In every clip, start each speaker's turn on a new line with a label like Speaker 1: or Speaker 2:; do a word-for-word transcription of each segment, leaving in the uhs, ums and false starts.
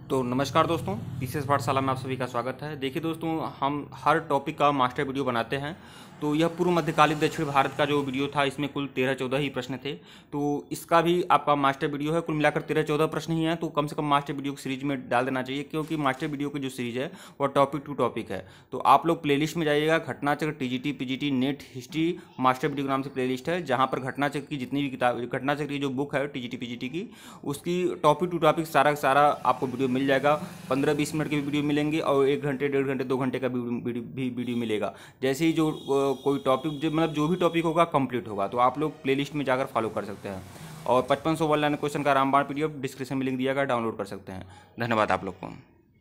Speaker 1: तो नमस्कार दोस्तों, पीसीएस पाठशाला में आप सभी का स्वागत है। देखिए दोस्तों, हम हर टॉपिक का मास्टर वीडियो बनाते हैं। तो यह पूर्व मध्यकालीन दक्षिण भारत का जो वीडियो था, इसमें कुल तेरह चौदह ही प्रश्न थे। तो इसका भी आपका मास्टर वीडियो है। कुल मिलाकर तेरह चौदह प्रश्न ही हैं। तो कम से कम मास्टर वीडियो की सीरीज में डाल देना चाहिए, क्योंकि मास्टर वीडियो की जो सीरीज है वह टॉपिक टू टॉपिक है। तो आप लोग प्लेलिस्ट में जाइएगा, Ghatnachakra, TGT, PGT, NET, history master video के नाम से प्लेलिस्ट है, जहाँ पर घटनाचक्र की जितनी भी किताब, घटनाचक्र की जो बुक है टीजीटी पीजीटी की, उसकी टॉपिक टू टॉपिक सारा सारा आपको वीडियो मिल जाएगा। पंद्रह बीस मिनट के भी वीडियो मिलेंगे और एक घंटे डेढ़ घंटे दो घंटे का भी वीडियो भी वीडियो मिलेगा। जैसे ही जो कोई टॉपिक, जो मतलब जो भी टॉपिक होगा कंप्लीट होगा, तो आप लोग प्लेलिस्ट में जाकर फॉलो कर सकते हैं। और पचपन सौ वन लाइन क्वेश्चन का रामबाण पीडीएफ डिस्क्रिप्शन में लिंक दिया गया, डाउनलोड कर सकते हैं। धन्यवाद आप लोग को।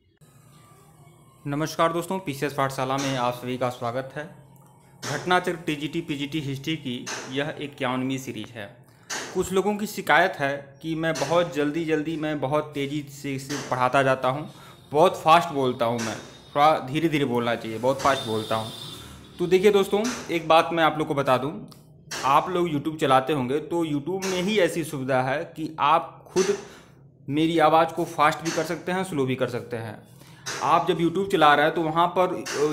Speaker 1: नमस्कार दोस्तों, पीसीएस पाठशाला में आप सभी का स्वागत है। घटनाचक्र, टीजीटी, पीजीटी, हिस्ट्री की यह इक्यावनवीं सीरीज है। कुछ लोगों की शिकायत है कि मैं बहुत जल्दी जल्दी मैं बहुत तेज़ी से इसे पढ़ाता जाता हूँ, बहुत फास्ट बोलता हूँ, मैं थोड़ा धीरे धीरे बोलना चाहिए, बहुत फास्ट बोलता हूँ। तो देखिए दोस्तों, एक बात मैं आप लोग को बता दूँ, आप लोग यूट्यूब चलाते होंगे तो यूट्यूब में ही ऐसी सुविधा है कि आप खुद मेरी आवाज़ को फास्ट भी कर सकते हैं, स्लो भी कर सकते हैं। आप जब यूट्यूब चला रहे हैं तो वहाँ पर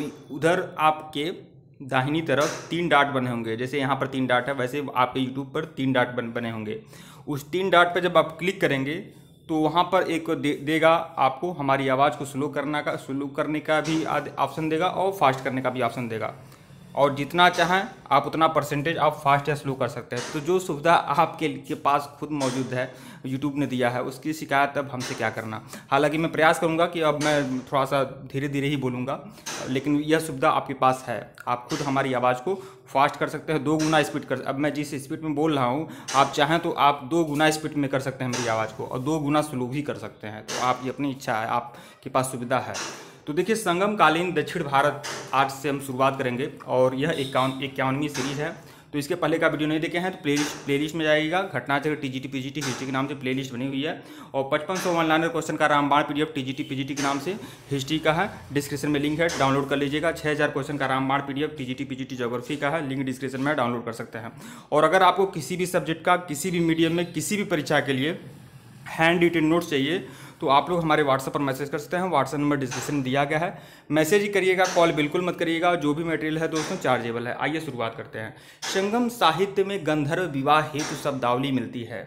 Speaker 1: उधर आपके दाहिनी तरफ तीन डाट बने होंगे। जैसे यहाँ पर तीन डाट है, वैसे आपके यूट्यूब पर तीन डाट बन बने होंगे। उस तीन डाट पर जब आप क्लिक करेंगे तो वहाँ पर एक दे, देगा आपको हमारी आवाज़ को स्लो करना का स्लो करने का भी ऑप्शन देगा और फास्ट करने का भी ऑप्शन देगा। और जितना चाहें आप उतना परसेंटेज आप फास्ट या स्लो कर सकते हैं। तो जो सुविधा आपके के पास खुद मौजूद है, यूट्यूब ने दिया है, उसकी शिकायत अब हमसे क्या करना। हालांकि मैं प्रयास करूंगा कि अब मैं थोड़ा सा धीरे धीरे ही बोलूँगा, लेकिन यह सुविधा आपके पास है। आप खुद हमारी आवाज़ को फास्ट कर सकते हैं, दो गुना स्पीड कर। अब मैं जिस स्पीड में बोल रहा हूँ, आप चाहें तो आप दो गुना स्पीड में कर सकते हैं मेरी आवाज़ को, और दो गुना स्लो भी कर सकते हैं। तो आप ये अपनी इच्छा है, आपके पास सुविधा है। तो देखिए, संगम कालीन दक्षिण भारत आज से हम शुरुआत करेंगे, और यह इक्यावन इक्यावनवीं सीरीज़ है। तो इसके पहले का वीडियो नहीं देखे हैं तो प्लेलिस्ट प्लेलिस्ट में जाइएगा। घटनाचक्र, टीजीटी, पीजीटी, हिस्ट्री के नाम से प्लेलिस्ट बनी हुई है। और पचपन सौ वन लाइनर क्वेश्चन का रामबाण पीडीएफ टीजीटी पीजीटी के नाम से हिस्ट्री का है, डिस्क्रिप्शन में लिंक है, डाउनलोड कर लीजिएगा। छः हज़ार क्वेश्चन का रामबाण पीडीएफ टीजीटी पीजीटी ज्योग्राफी का है, लिंक डिस्क्रिप्शन में डाउनलोड कर सकते हैं। और अगर आपको किसी भी सब्जेक्ट का, किसी भी मीडियम में, किसी भी परीक्षा के लिए हैंड रिटन नोट्स चाहिए, तो आप लोग हमारे व्हाट्सएप पर मैसेज कर सकते हैं। व्हाट्सएप नंबर डिस्क्रिप्शन में दिया गया है, मैसेज ही करिएगा, कॉल बिल्कुल मत करिएगा। जो भी मटेरियल है दोस्तों चार्जेबल है। आइए शुरुआत करते हैं। संगम साहित्य में गंधर्व विवाह हेतु शब्दावली मिलती है।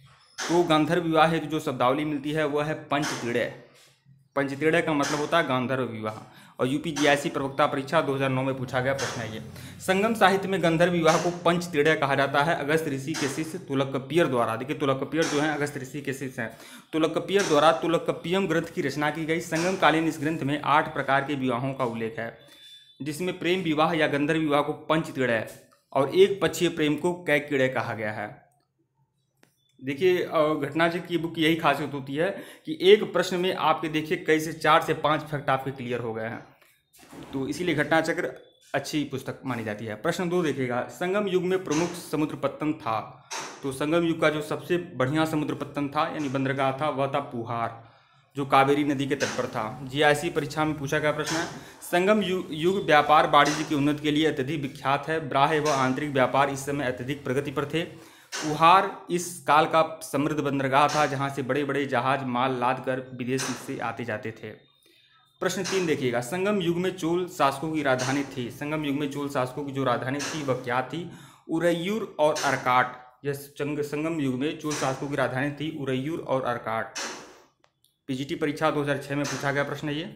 Speaker 1: तो गंधर्व विवाह हेतु जो शब्दावली मिलती है वह है पंचतीड़य। पंचतीड़य का मतलब होता है गांधर्व विवाह। और यूपी जीआईसी प्रवक्ता परीक्षा दो हज़ार नौ में पूछा गया प्रश्न है ये। संगम साहित्य में गंधर्व विवाह को पंचतीड़य कहा जाता है। अगस्त ऋषि के शिष्य तुलकपियर द्वारा, देखिए तुलकपियर जो है अगस्त ऋषि के शिष्य हैं, तुलकपियर द्वारा तुलकपियम ग्रंथ की रचना की गई। संगम कालीन इस ग्रंथ में आठ प्रकार के विवाहों का उल्लेख है, जिसमें प्रेम विवाह या गंधर्व विवाह को पंचतीड़य और एक पक्षीय प्रेम को कैकेड़य कहा गया है। देखिए, घटनाचक्र की बुक की यही खासियत होती है कि एक प्रश्न में आपके देखिए कई से चार से पाँच फैक्ट आपके क्लियर हो गए हैं। तो इसीलिए घटनाचक्र अच्छी पुस्तक मानी जाती है। प्रश्न दो देखिएगा, संगम युग में प्रमुख समुद्र पत्तन था। तो संगम युग का जो सबसे बढ़िया समुद्र पत्तन था यानी बंदरगाह था, वह था पुहार, जो कावेरी नदी के तट पर था। जीआईसी परीक्षा में पूछा गया प्रश्न है। संगम युग व्यापार वाणिज्य की उन्नति के लिए अत्यधिक विख्यात है। बाह्य व आंतरिक व्यापार इस समय अत्यधिक प्रगति पर थे। पुहार इस काल का समृद्ध बंदरगाह था, जहां से बड़े बड़े जहाज माल लाद कर विदेश से आते जाते थे। प्रश्न तीन देखिएगा, संगम युग में चोल शासकों की राजधानी थी। संगम युग में चोल शासकों की जो राजधानी थी वह क्या थी? उरैयूर और अर्काट। यह संगम युग में चोल शासकों की राजधानी थी उरैयूर और अर्काट। पीजीटी परीक्षा दो हज़ार छह में पूछा गया प्रश्न ये।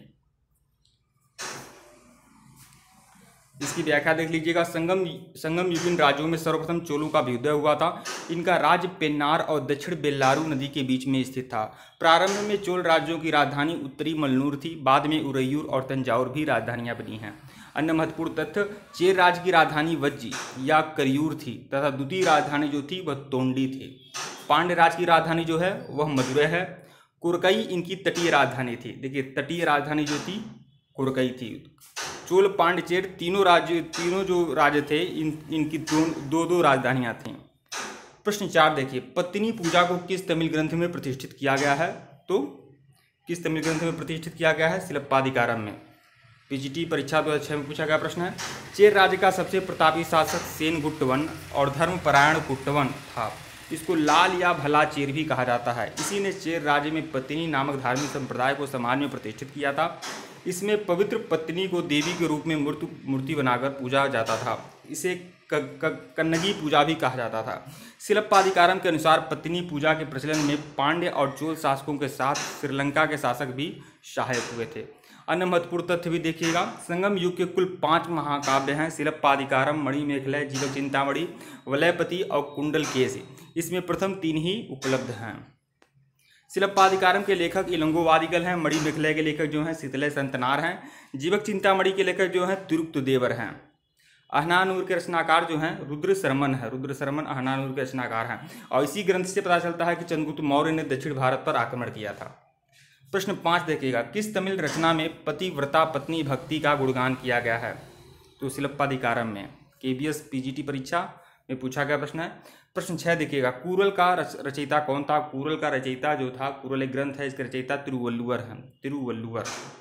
Speaker 1: इसकी व्याख्या देख लीजिएगा। संगम संगम युगीन राज्यों में सर्वप्रथम चोलों का अभ्युदय हुआ था। इनका राज्य पेन्नार और दक्षिण बेल्लारू नदी के बीच में स्थित था। प्रारंभ में चोल राज्यों की राजधानी उत्तरी मलनूर थी। बाद में उरैयूर और तंजावुर भी राजधानियां बनी हैं। अन्य महत्वपूर्ण तथ्य, चेर राज्य की राजधानी वज्जी या करियूर थी तथा द्वितीय राजधानी जो थी वह तोंडी थी। पांड्य राज्य की राजधानी जो है वह मदुरै है। कुरकई इनकी तटीय राजधानी थी। देखिए, तटीय राजधानी जो थी कुरकई थी। चोल पांड्य चेर तीनों राज्य तीनों जो राज्य थे इन इनकी दो दो, दो राजधानियां थीं। प्रश्न चार देखिए, पत्नी पूजा को किस तमिल ग्रंथ में प्रतिष्ठित किया गया है? तो किस तमिल ग्रंथ में प्रतिष्ठित किया गया है? शिलप्पाधिकारम में। पीजीटी परीक्षा दो हज़ार छह में पूछा गया प्रश्न है। चेर राज्य का सबसे प्रतापी शासक सेन गुट्टवन और धर्मपरायण गुट्टवन था। इसको लाल या भला चेर भी कहा जाता है। इसी ने चेर राज्य में पत्नी नामक धार्मिक संप्रदाय को समाज में प्रतिष्ठित किया था। इसमें पवित्र पत्नी को देवी के रूप में मूर्ति मूर्ति बनाकर पूजा जाता था। इसे क, क, कन्नगी पूजा भी कहा जाता था। शिल्पाधिकारम के अनुसार पत्नी पूजा के प्रचलन में पांड्य और चोल शासकों के साथ श्रीलंका के शासक भी सहायक हुए थे। अन्य महत्वपूर्ण तथ्य भी देखिएगा। संगम युग के कुल पांच महाकाव्य हैं: शिल्पाधिकारम, मणिमेखलय, जीवक चिंतामणि, वलयपति और कुंडलकेशी। इसमें प्रथम तीन ही उपलब्ध हैं। शिल्पाधिकारम के लेखक इलंगोवादिगल हैं। मणिमेखलय के लेखक जो हैं शीतलय संतनार हैं। जीवक चिंतामणि के लेखक जो हैं तिरुक्त देवर हैं। अहनानूर के रचनाकार जो हैं रुद्र शर्मन है। रुद्र शर्मन अहनानूर के रचनाकार हैं। और इसी ग्रंथ से पता चलता है कि चंद्रगुप्त मौर्य ने दक्षिण भारत पर आक्रमण किया था। प्रश्न पाँच देखिएगा। किस तमिल रचना में पतिव्रता पत्नी भक्ति का गुणगान किया गया है? तो शिल्पाधिकारम में। केबीएस पीजीटी परीक्षा में पूछा गया प्रश्न है। प्रश्न छः देखिएगा। कूरल का रच, रचयिता कौन था? कूरल का रचयिता जो था, कूरल एक ग्रंथ है, इसके रचयिता तिरुवल्लुवर हैं। तिरुवल्लुवर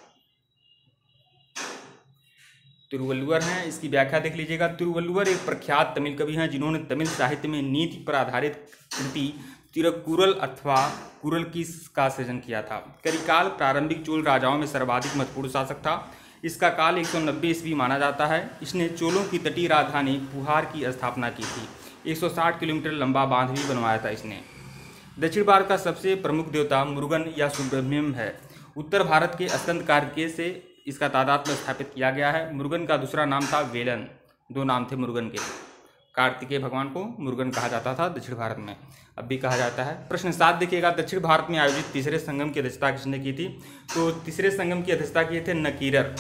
Speaker 1: तिरुवल्लुवर हैं। इसकी व्याख्या देख लीजिएगा। तिरुवल्लुवर एक प्रख्यात तमिल कवि हैं जिन्होंने तमिल साहित्य में नीति पर आधारित कृति तिरुकुरल अथवा कुरल की का सृजन किया था। करिकाल प्रारंभिक चोल राजाओं में सर्वाधिक महत्वपूर्ण शासक था। इसका काल एक सौ नब्बे ईस्वी माना जाता है। इसने चोलों की तटीय राजधानी पुहार की स्थापना की थी। एक सौ साठ किलोमीटर लंबा बांध भी बनवाया था इसने। दक्षिण भारत का सबसे प्रमुख देवता मुरुगन या सुब्रह्मण्यम है। उत्तर भारत के अस्कंद कार्तिकेय से इसका तादात्म्य स्थापित किया गया है। मुरुगन का दूसरा नाम था वेलन। दो नाम थे मुरुगन के। कार्तिकेय भगवान को मुरुगन कहा जाता था दक्षिण भारत में, अब भी कहा जाता है। प्रश्न सात देखिएगा। दक्षिण भारत में आयोजित तीसरे संगम की अध्यक्षता किसने की थी? तो तीसरे संगम की अध्यक्षता किए थे नकीरर।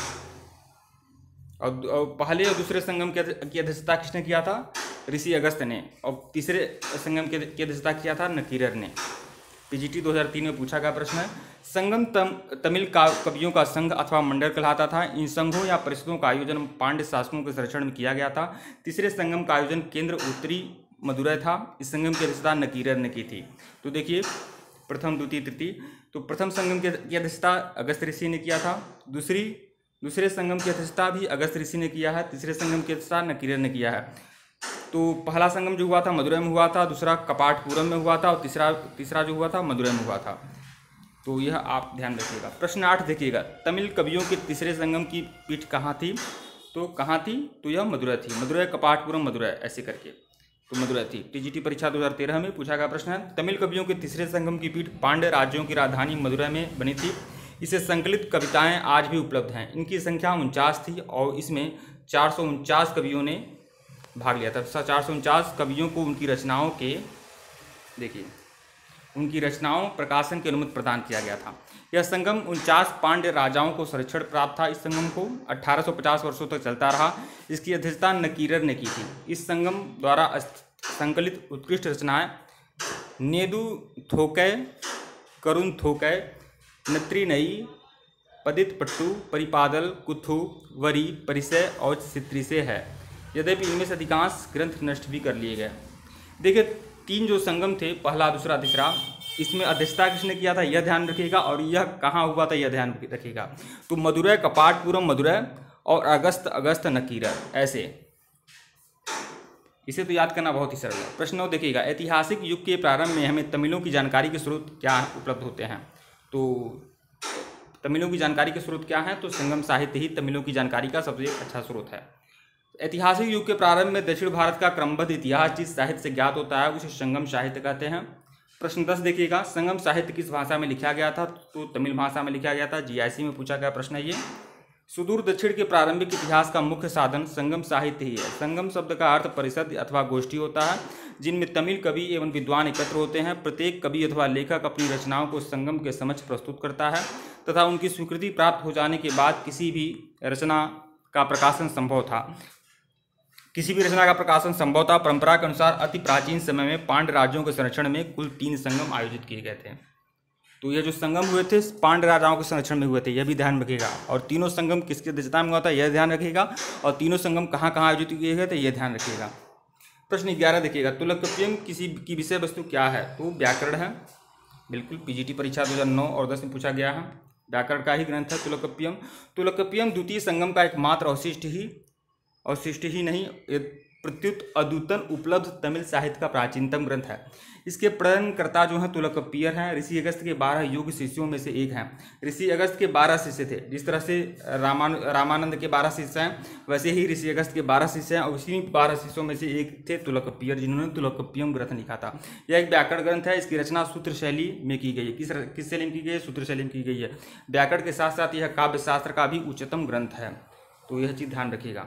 Speaker 1: और पहले और दूसरे संगम की अध्यक्षता किसने किया था? ऋषि अगस्त ने। और तीसरे संगम की अध्यक्षता किया था नकीरर ने। पीजीटी दो हज़ार तीन में पूछा गया प्रश्न है। संगम तम, तमिल का कवियों का संघ अथवा मंडल कहलाता था। इन संघों या परिषदों का आयोजन पांड्य शासकों के संरक्षण में किया गया था। तीसरे संगम का आयोजन केंद्र उत्तरी मदुरै था। इस संगम की अध्यक्षता नकीरर ने की थी। तो देखिए प्रथम द्वितीय तृतीय। तो प्रथम संगम की अध्यक्षता अगस्त ऋषि ने किया था। दूसरी दूसरे संगम की अध्यक्षता भी अगस्त ऋषि ने किया है। तीसरे संगम की अध्यक्षता नकीरर ने किया है। तो पहला संगम जो हुआ था मदुरै में हुआ था, दूसरा कपाटपुरम में हुआ था और तीसरा तीसरा जो हुआ था मदुरै में हुआ था। तो यह आप ध्यान रखिएगा। प्रश्न आठ देखिएगा। तमिल कवियों के तीसरे संगम की पीठ कहाँ थी? तो कहाँ थी? तो यह मदुरै थी। मदुरै कपाटपुरम मदुरै ऐसे करके तो मदुरै थी। टीजीटी परीक्षा दो हज़ार तेरह में पूछा गया प्रश्न है। तमिल कवियों के तीसरे संगम की पीठ पांड्य राज्यों की राजधानी मदुरै में बनी थी। इसे संकलित कविताएं आज भी उपलब्ध हैं। इनकी संख्या उनचास थी और इसमें चार सौ उनचास कवियों ने भाग लिया था। चार सौ उनचास कवियों को उनकी रचनाओं के देखिए उनकी रचनाओं प्रकाशन की अनुमति प्रदान किया गया था। यह संगम उनचास पांड्य राजाओं को संरक्षण प्राप्त था। इस संगम को अठारह सौ पचास वर्षों तक चलता रहा। इसकी अध्यक्षता नकीरर ने की थी। इस संगम द्वारा संकलित उत्कृष्ट रचनाएं नेदु थोकै, करुण थोकै, नत्रिनई, पदित पट्टू, परिपादल, कुथु, वरी, परिसय और सित्रिसे है। यद्यपि इनमें से अधिकांश ग्रंथ नष्ट भी कर लिए गए। देखिए तीन जो संगम थे, पहला दूसरा तीसरा, इसमें अध्यक्षता किसने किया था यह ध्यान रखिएगा और यह कहाँ हुआ था यह ध्यान रखिएगा। तो मदुरै कपाटपुरम मदुरै और अगस्त अगस्त नकीरर ऐसे। इसे तो याद करना बहुत ही सरल है। प्रश्न नौ देखिएगा। ऐतिहासिक युग के प्रारंभ में हमें तमिलों की जानकारी के स्रोत क्या उपलब्ध होते हैं? तो तमिलों की जानकारी के स्रोत क्या हैं? तो संगम साहित्य ही तमिलों की जानकारी का सबसे अच्छा स्रोत है। ऐतिहासिक युग के प्रारंभ में दक्षिण भारत का क्रमबद्ध इतिहास जिस साहित्य से ज्ञात होता है उसे संगम साहित्य कहते हैं। प्रश्न दस देखिएगा। संगम साहित्य किस भाषा में लिखा गया था? तो तमिल भाषा में लिखा गया था। जीआईसी में पूछा गया प्रश्न है ये। सुदूर दक्षिण के प्रारंभिक इतिहास का मुख्य साधन संगम साहित्य ही है। संगम शब्द का अर्थ परिषद अथवा गोष्ठी होता है जिनमें तमिल कवि एवं विद्वान एकत्र होते हैं। प्रत्येक कवि अथवा लेखक अपनी रचनाओं को संगम के समक्ष प्रस्तुत करता है तथा उनकी स्वीकृति प्राप्त हो जाने के बाद किसी भी रचना का प्रकाशन संभव था किसी भी रचना का प्रकाशन संभव था। परंपरा के अनुसार अति प्राचीन समय में पांड्य राज्यों के संरक्षण में कुल तीन संगम आयोजित किए गए थे। तो ये जो संगम हुए थे पांड्य राजाओं के संरक्षण में हुए थे, यह भी ध्यान रखिएगा। और तीनों संगम किसकी अध्यक्षता में हुआ था यह ध्यान रखिएगा। और तीनों संगम कहाँ कहाँ आयोजित किए गए थे यह ध्यान रखिएगा। प्रश्न ग्यारह देखिएगा। तुलकप्पियम किसी की विषय वस्तु क्या है? तो व्याकरण है। बिल्कुल पीजीटी परीक्षा दो हज़ार नौ और दस में पूछा गया है। व्याकरण का ही ग्रंथ है तुलकप्पियम। तुलकप्पियम द्वितीय संगम का एकमात्र अवशिष्ट ही अवशिष्ट ही नहीं प्रत्युत अद्यतन उपलब्ध तमिल साहित्य का प्राचीनतम ग्रंथ है। इसके प्रणयनकर्ता जो हैं तुलकप्पियर हैं। ऋषि अगस्त के बारह योग्य शिष्यों में से एक हैं। ऋषि अगस्त के बारह शिष्य थे। जिस तरह से रामान रामानंद के बारह शिष्य हैं, वैसे ही ऋषि अगस्त के बारह शिष्य हैं और उसी बारह शिष्यों में से एक थे तुलकप्पियर, जिन्होंने तुलकप्पियम ग्रंथ लिखा था। यह एक व्याकरण ग्रंथ है। इसकी रचना सूत्र शैली में की गई है। किस किस शैली में की गई है? सूत्र शैली में की गई है। व्याकरण के साथ साथ यह काव्य शास्त्र का भी उच्चतम ग्रंथ है, तो यह चीज़ ध्यान रखिएगा।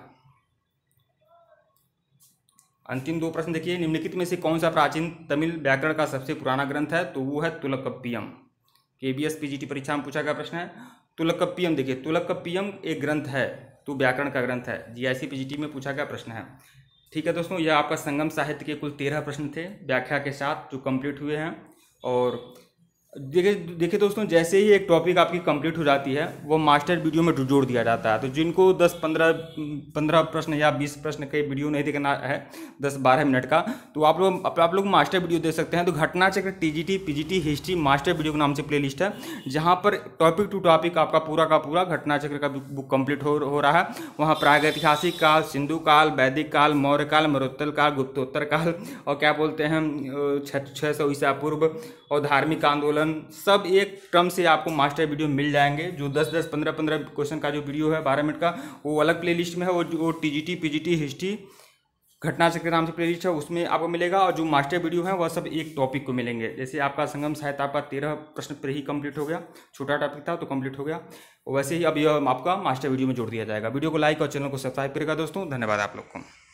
Speaker 1: अंतिम दो प्रश्न देखिए, निम्नलिखित में से कौन सा प्राचीन तमिल व्याकरण का सबसे पुराना ग्रंथ है? तो वो है तुलकप्पियम। केबीएस पीजीटी परीक्षा में पूछा गया प्रश्न है तुलकप्पियम। देखिए, तुलकप्पियम एक ग्रंथ है, तो व्याकरण का ग्रंथ है। जीआईसी पीजीटी में पूछा गया प्रश्न है। ठीक है दोस्तों, यह आपका संगम साहित्य के कुल तेरह प्रश्न थे व्याख्या के साथ, जो कंप्लीट हुए हैं। और देखिए देखिए दोस्तों, जैसे ही एक टॉपिक आपकी कंप्लीट हो जाती है, वो मास्टर वीडियो में जोड़ दिया जाता है। तो जिनको दस पंद्रह पंद्रह प्रश्न या बीस प्रश्न का वीडियो नहीं देखना है, दस बारह मिनट का, तो आप लोग आप लोग मास्टर वीडियो देख सकते हैं। तो Ghatna Chakra TGT PGT history master video के नाम से प्लेलिस्ट है, जहाँ पर टॉपिक टू टॉपिक आपका पूरा का पूरा घटना चक्र का बुक कंप्लीट हो हो रहा है। वहाँ प्रागैतिहासिक काल, सिंधु काल, वैदिक काल, मौर्य काल, मरुत्तल काल, गुप्तोत्तर काल और क्या बोलते हैं छः सौ ईसा पूर्व और धार्मिक आंदोलन, सब एक क्रम से आपको मास्टर वीडियो मिल जाएंगे। जो दस दस पंद्रह पंद्रह क्वेश्चन का जो वीडियो है बारह मिनट का, वो अलग प्लेलिस्ट में है। वो वो टीजीटी पीजीटी हिस्ट्री घटना चक्र नाम से प्लेलिस्ट है, उसमें आपको मिलेगा। और जो मास्टर वीडियो है वह सब एक टॉपिक को मिलेंगे। जैसे आपका संगम साहित्य आपका तेरह प्रश्न पर ही कंप्लीट हो गया, छोटा टॉपिक था तो कंप्लीट हो गया, वैसे ही अब यह आपका मास्टर वीडियो में जोड़ दिया जाएगा। वीडियो को लाइक और चैनल को सब्सक्राइब करेगा दोस्तों। धन्यवाद आप लोग को।